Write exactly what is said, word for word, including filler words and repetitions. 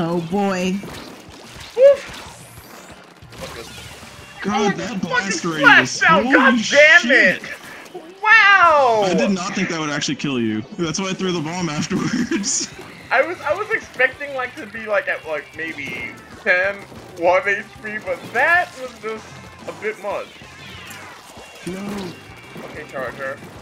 Oh boy. God, oh, that blast rate is Splashdown, holy God damn shit. it! Wow! I did not think that would actually kill you. That's why I threw the bomb afterwards. I was I was expecting like to be like at like maybe ten, one H P, but that was just a bit much. No. Okay, Charger.